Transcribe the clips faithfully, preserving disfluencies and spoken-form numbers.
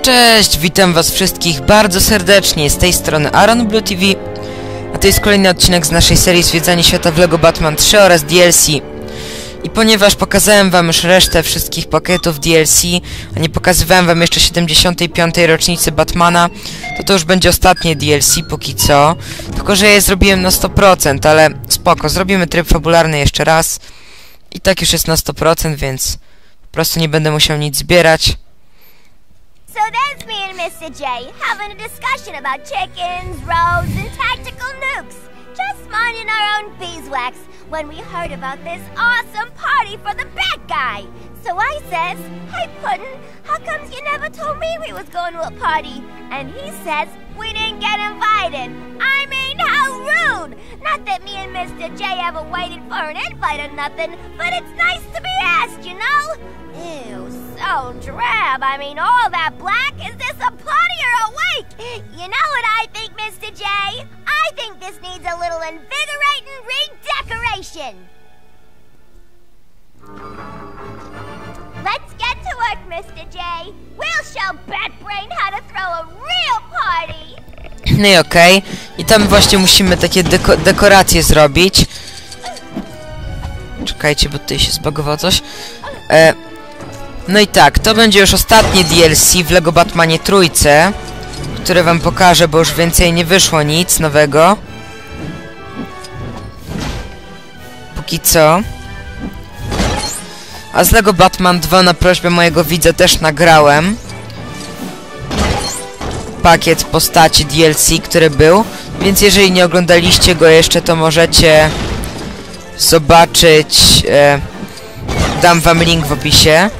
Cześć, witam was wszystkich bardzo serdecznie, z tej strony Aaron Blue T V, a to jest kolejny odcinek z naszej serii Zwiedzanie Świata w LEGO Batman trzy oraz D L C. I ponieważ pokazałem wam już resztę wszystkich pakietów D L C, a nie pokazywałem wam jeszcze siedemdziesiątej piątej rocznicy Batmana, to to już będzie ostatnie D L C póki co, tylko że ja je zrobiłem na sto procent, ale spoko, zrobimy tryb fabularny jeszcze raz. I tak już jest na sto procent, więc po prostu nie będę musiał nic zbierać. So there's me and Mister J having a discussion about chickens, roads, and tactical nukes. Just minding our own beeswax when we heard about this awesome party for the bad guy. So I says, "Hey Puddin', how comes you never told me we was going to a party?" And he says, "We didn't get invited." I mean, how rude! Not that me and Mister J ever waited for an invite or nothing, but it's nice to be asked, you know? Ew, so drab. I mean, all that black. Is this a party or a wake? You know what I think, Mister J? I think this needs a little invigorating redecoration. Let's get to work, Mister J. We'll show Batbrain how to throw a real party. No i okej. Okay. I tam właśnie musimy takie deko dekoracje zrobić. Czekajcie, bo tutaj się zbagowało coś. E no i tak, to będzie już ostatnie D L C w LEGO Batmanie trójce, które wam pokażę, bo już więcej nie wyszło nic nowego. Póki co. A z LEGO Batman dwa na prośbę mojego widza też nagrałem pakiet postaci D L C, który był, więc jeżeli nie oglądaliście go jeszcze, to możecie zobaczyć, e, dam wam link w opisie.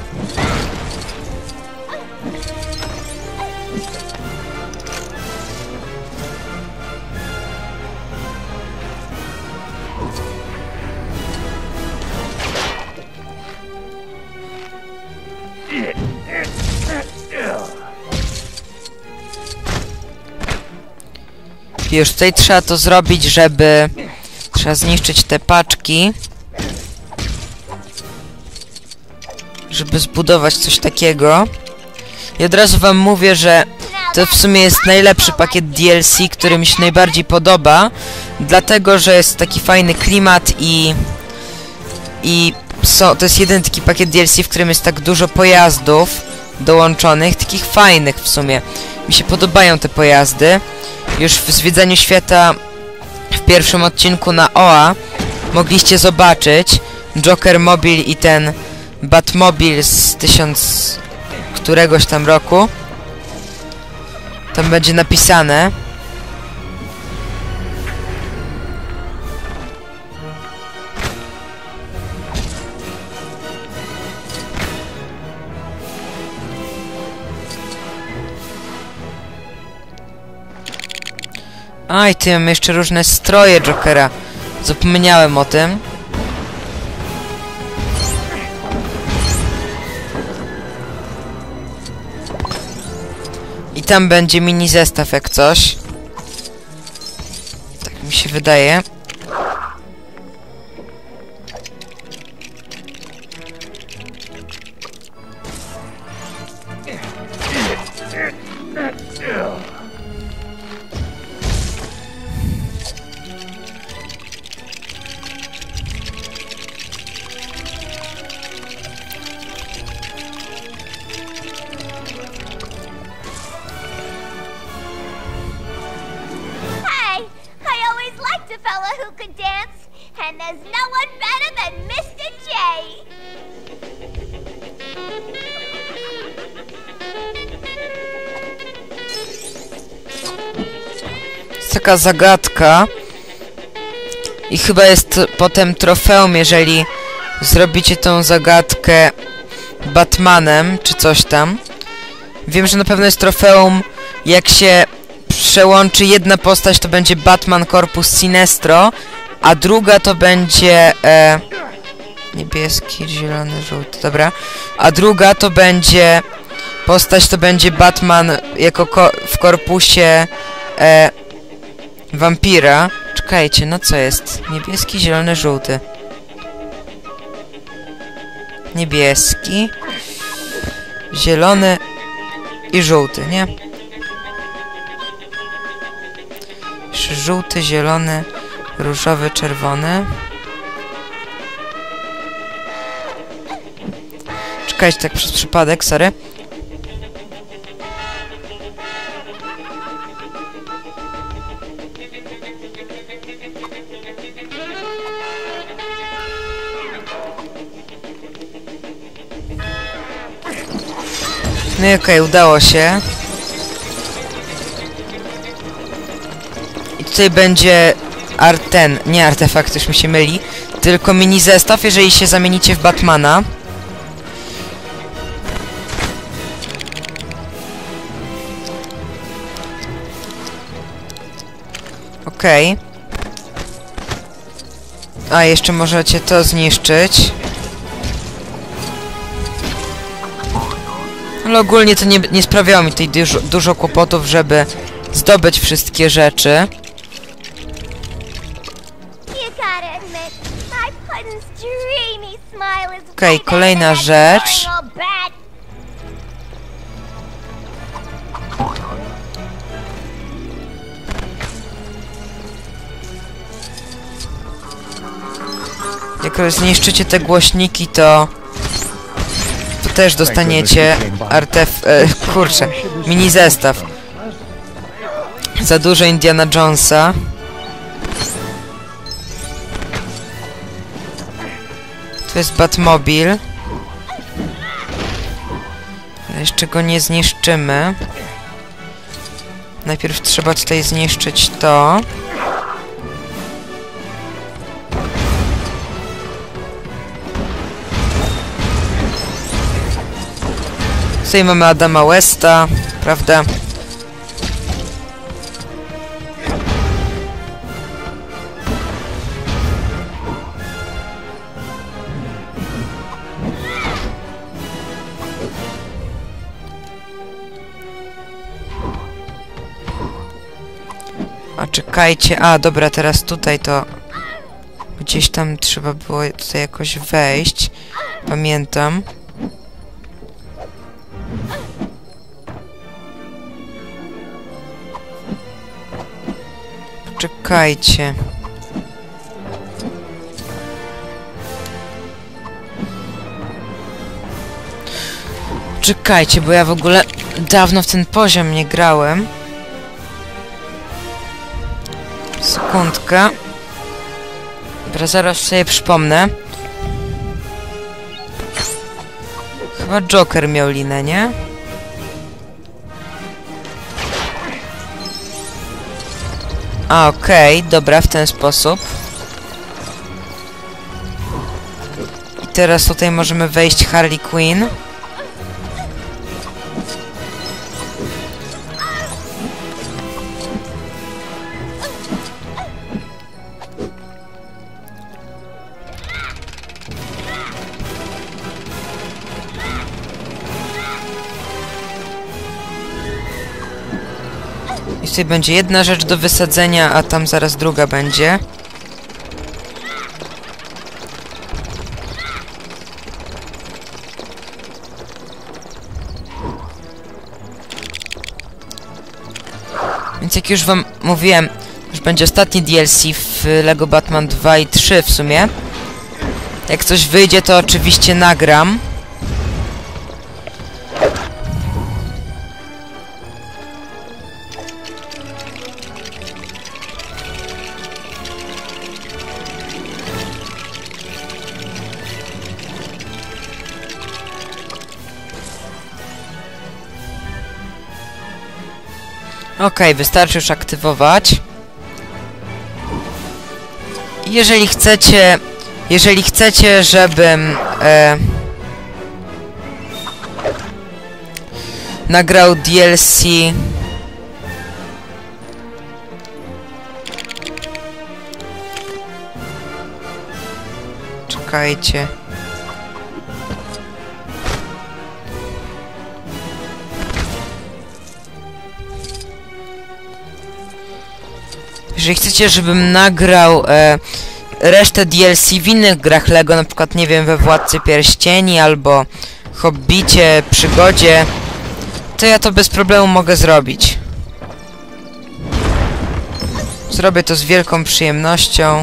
Już tutaj trzeba to zrobić, żeby... Trzeba zniszczyć te paczki, żeby zbudować coś takiego. I od razu wam mówię, że to w sumie jest najlepszy pakiet D L C, który mi się najbardziej podoba, dlatego, że jest taki fajny klimat i... I so, to jest jeden taki pakiet D L C, w którym jest tak dużo pojazdów dołączonych, takich fajnych w sumie. Mi się podobają te pojazdy. Już w Zwiedzaniu Świata w pierwszym odcinku na O A mogliście zobaczyć Joker Mobil i ten Batmobil z tysiąc któregoś tam roku. Tam będzie napisane. Aj, ty, mam jeszcze różne stroje Jokera. Zapomniałem o tym. I tam będzie mini zestaw jak coś. Tak mi się wydaje. Who could dance, and there's no one better than Mister J. Jest taka zagadka i chyba jest potem trofeum, jeżeli zrobicie tą zagadkę Batmanem, czy coś tam. Wiem, że na pewno jest trofeum, jak się przełączy jedna postać, to będzie Batman Corpus Sinestro, a druga to będzie e, niebieski, zielony, żółty, dobra. A druga to będzie postać, to będzie Batman jako ko w korpusie e, wampira. Czekajcie, no co jest? Niebieski, zielony, żółty. Niebieski, zielony, i żółty, nie? Żółty, zielony, różowy, czerwony. Czekajcie, tak przez przypadek, sorry. No i okej, okay, udało się. I tutaj będzie art ten, nie artefakt, już mi się myli, tylko mini zestaw, jeżeli się zamienicie w Batmana. Okej. Okay. A, jeszcze możecie to zniszczyć. Ale ogólnie to nie, nie sprawiało mi tutaj dużo, dużo kłopotów, żeby zdobyć wszystkie rzeczy. Okej, okay, kolejna rzecz. Jak zniszczycie te głośniki, to... to też dostaniecie artef... E, kurczę, mini zestaw. Za dużo Indiana Jonesa. To jest Batmobil. Ale jeszcze go nie zniszczymy. Najpierw trzeba tutaj zniszczyć to. Tutaj mamy Adama Westa, prawda? A czekajcie, a dobra, teraz tutaj to... Gdzieś tam trzeba było tutaj jakoś wejść. Pamiętam. Czekajcie. Czekajcie, bo ja w ogóle dawno w ten poziom nie grałem. Sekundkę. Dobra, zaraz sobie przypomnę. Chyba Joker miał linę, nie? A, okej, okay, dobra, w ten sposób. I teraz tutaj możemy wejść Harley Quinn. I tutaj będzie jedna rzecz do wysadzenia, a tam zaraz druga będzie. Więc jak już wam mówiłem, już będzie ostatni D L C w Lego Batman dwa i trzy w sumie. Jak coś wyjdzie, to oczywiście nagram. Okej, okay, wystarczy już aktywować. Jeżeli chcecie... Jeżeli chcecie, żebym... E, nagrał D L C... Czekajcie... Jeżeli chcecie, żebym nagrał e, resztę D L C w innych grach Lego, na przykład, nie wiem, we Władcy Pierścieni albo Hobbicie, Przygodzie, to ja to bez problemu mogę zrobić. Zrobię to z wielką przyjemnością.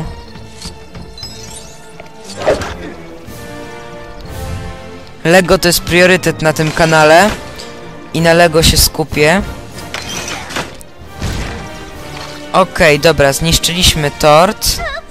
Lego to jest priorytet na tym kanale i na Lego się skupię. Okej, okay, dobra, zniszczyliśmy tort.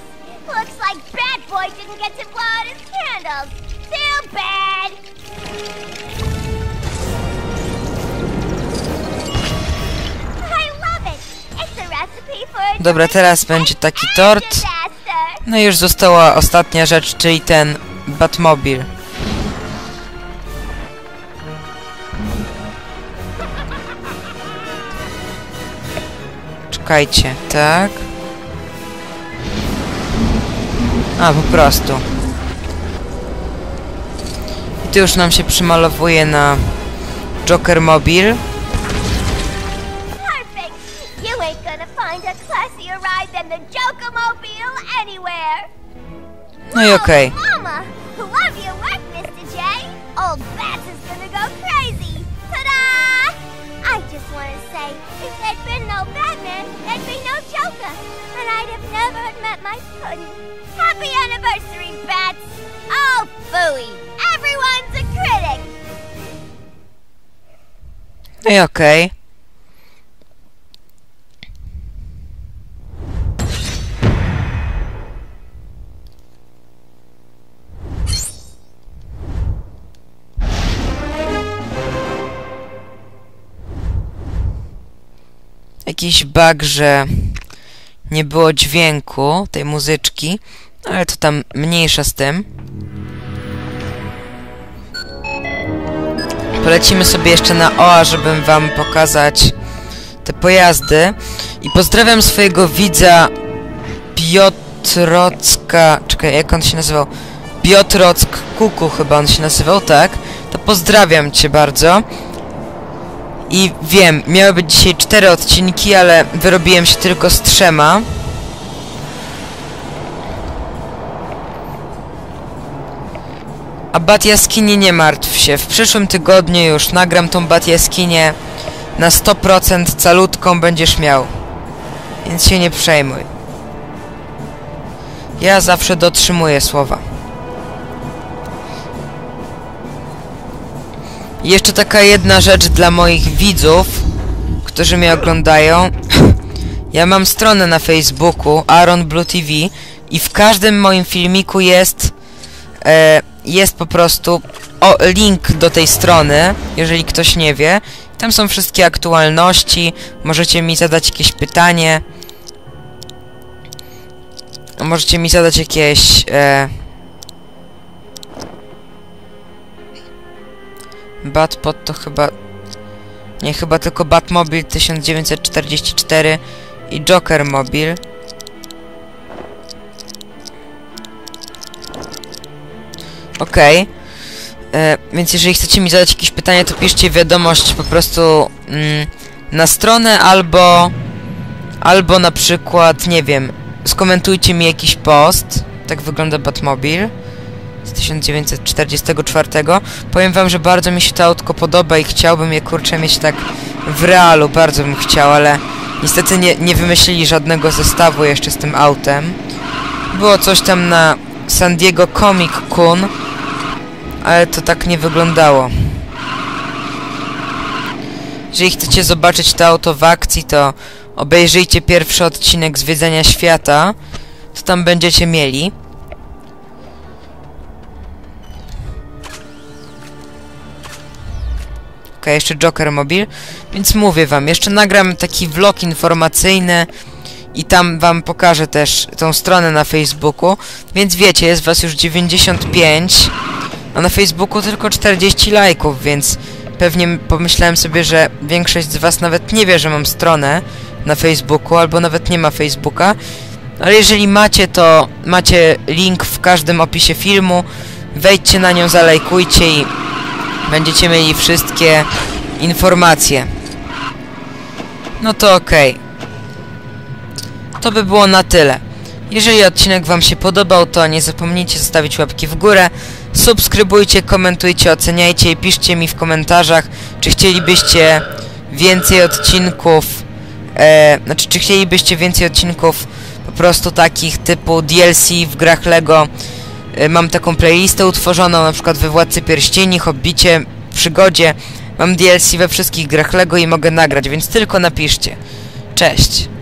Dobra, teraz będzie taki tort. No i już została ostatnia rzecz, czyli ten Batmobil. Czekajcie, tak? A, po prostu. I tu już nam się przymalowuje na Joker Mobil. No i okej. No i okej. Jakiś bug, że nie było dźwięku tej muzyczki, ale to tam mniejsza z tym. Polecimy sobie jeszcze na O A, żebym wam pokazać te pojazdy. I pozdrawiam swojego widza Piotrocka... Czekaj, jak on się nazywał? Piotrock Kuku chyba on się nazywał, tak? To pozdrawiam cię bardzo. I wiem, miały być dzisiaj cztery odcinki, ale wyrobiłem się tylko z trzema. A Bat Jaskini, nie martw się. W przyszłym tygodniu już nagram tą Bat Jaskinię na sto procent calutką będziesz miał. Więc się nie przejmuj. Ja zawsze dotrzymuję słowa. I jeszcze taka jedna rzecz dla moich widzów, którzy mnie oglądają. Ja mam stronę na Facebooku Aaron Blue T V i w każdym moim filmiku jest e, jest po prostu o, link do tej strony, jeżeli ktoś nie wie. Tam są wszystkie aktualności, możecie mi zadać jakieś pytanie. Możecie mi zadać jakieś... E, Batpod to chyba... Nie, chyba tylko Batmobil tysiąc dziewięćset czterdzieści cztery i Joker Mobil. Okej. Okay. E, więc jeżeli chcecie mi zadać jakieś pytanie, to piszcie wiadomość po prostu mm, na stronę albo... Albo na przykład, nie wiem, skomentujcie mi jakiś post. Tak wygląda Batmobil z tysiąc dziewięćset czterdziestego czwartego. Powiem wam, że bardzo mi się to autko podoba i chciałbym je, kurczę, mieć tak w realu. Bardzo bym chciał, ale niestety nie, nie wymyślili żadnego zestawu jeszcze z tym autem. Było coś tam na San Diego Comic Con, ale to tak nie wyglądało. Jeżeli chcecie zobaczyć to auto w akcji, to obejrzyjcie pierwszy odcinek Zwiedzania Świata. To tam będziecie mieli. Ok, jeszcze Joker Mobil. Więc mówię wam, jeszcze nagram taki vlog informacyjny i tam wam pokażę też tą stronę na Facebooku. Więc wiecie, jest was już dziewięćdziesiąt pięć, a na Facebooku tylko czterdzieści lajków, więc pewnie pomyślałem sobie, że większość z was nawet nie wie, że mam stronę na Facebooku, albo nawet nie ma Facebooka. Ale jeżeli macie, to macie link w każdym opisie filmu. Wejdźcie na nią, zalajkujcie i będziecie mieli wszystkie informacje. No to okej. Okay. To by było na tyle. Jeżeli odcinek wam się podobał, to nie zapomnijcie zostawić łapki w górę, subskrybujcie, komentujcie, oceniajcie i piszcie mi w komentarzach, czy chcielibyście więcej odcinków, e, znaczy czy chcielibyście więcej odcinków po prostu takich typu D L C w grach LEGO. E, mam taką playlistę utworzoną, na przykład we Władcy Pierścieni, Hobbicie, Przygodzie. Mam D L C we wszystkich grach LEGO i mogę nagrać, więc tylko napiszcie. Cześć!